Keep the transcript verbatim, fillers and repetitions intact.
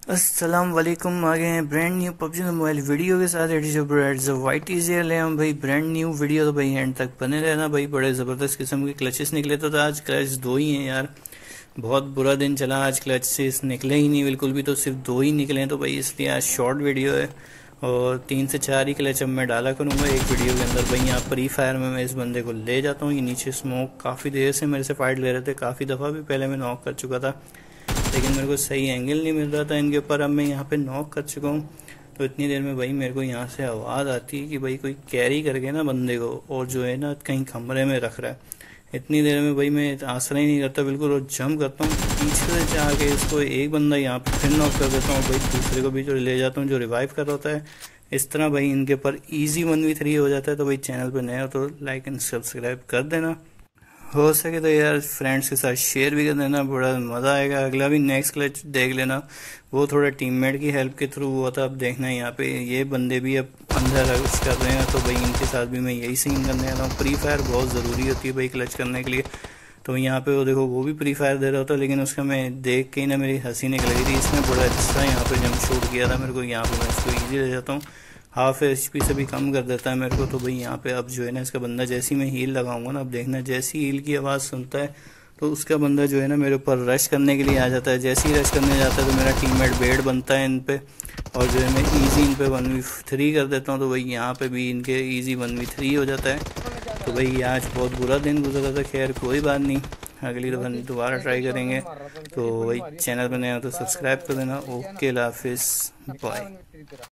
अस्सलाम वालेकुम। आ गए हैं brand new PUBG mobile video के साथ। It is brand white easy ले हम भाई ब्रांड न्यू वीडियो, तो भाई एंड तक बने रहना भाई। बड़े ज़बरदस्त किस्म के क्लचेस निकले, तो, तो आज क्लच दो ही हैं यार। बहुत बुरा दिन चला आज, क्लचेस निकले ही नहीं बिल्कुल भी, तो सिर्फ दो ही निकले हैं, तो भाई इसलिए आज शॉर्ट वीडियो है। और तीन से चार ही क्लच अब मैं डाला करूँगा एक वीडियो के अंदर। भाई यहाँ फ्री फायर में मैं इस बंदे को ले जाता हूँ। ये नीचे स्मोक काफ़ी देर से मेरे से फाइट ले रहे थे, काफ़ी दफ़ा भी पहले मैं नॉक कर चुका था, लेकिन मेरे को सही एंगल नहीं मिल रहा था इनके ऊपर। अब मैं यहाँ पे नॉक कर चुका हूँ, तो इतनी देर में भाई मेरे को यहाँ से आवाज़ आती है कि भाई कोई कैरी करके ना बंदे को, और जो है ना कहीं कमरे में रख रहा है। इतनी देर में भाई मैं आसरा ही नहीं करता बिल्कुल, और जंप करता हूँ पीछे से जाके इसको एक बंदा यहाँ पे फिर नॉक कर देता हूँ। भाई दूसरे को भी जो ले जाता हूँ जो रिवाइव कर रहा होता है। इस तरह भाई इनके ऊपर ईजी वन वी थ्री हो जाता है। तो भाई चैनल पर नए हो तो लाइक एंड सब्सक्राइब कर देना, हो सके तो यार फ्रेंड्स के साथ शेयर भी कर देना, बड़ा मज़ा आएगा। अगला भी नेक्स्ट क्लच देख लेना, वो थोड़ा टीममेट की हेल्प के थ्रू हुआ था। अब देखना यहाँ पे ये बंदे भी अब अंदर रश कर रहे हैं, तो भाई इनके साथ भी मैं यही सीन करने आता हूँ। प्री फायर बहुत ज़रूरी होती है भाई क्लच करने के लिए। तो यहाँ पे वो देखो वो भी प्री फायर दे रहा होता, लेकिन उसका मैं देख के ही ना मेरी हंसी निकल गई थी। इसने बड़ा अच्छा यहाँ पे जंप शूट किया था मेरे को। यहाँ पे मैं इसको ईजी ले जाता हूँ, हाफ एच पी से भी कम कर देता है मेरे को। तो भाई यहाँ पे अब जो है ना इसका बंदा, जैसी मैं हील लगाऊंगा ना, अब देखना जैसी हील की आवाज़ सुनता है तो उसका बंदा जो है ना मेरे ऊपर रश करने के लिए आ जाता है। जैसे ही रश करने जाता है तो मेरा टीममेट बेड बनता है इन पे, और जो है मैं इजी इन पे वन वी थ्री कर देता हूँ। तो भाई यहाँ पे भी इनके इजी वन वी थ्री हो जाता है। तो भाई आज बहुत बुरा दिन गुजरा था, खैर कोई बात नहीं, अगली दफ़ा दोबारा ट्राई करेंगे। तो भाई चैनल पर नया हो तो सब्सक्राइब कर देना। ओके, हाफिज़, बाय।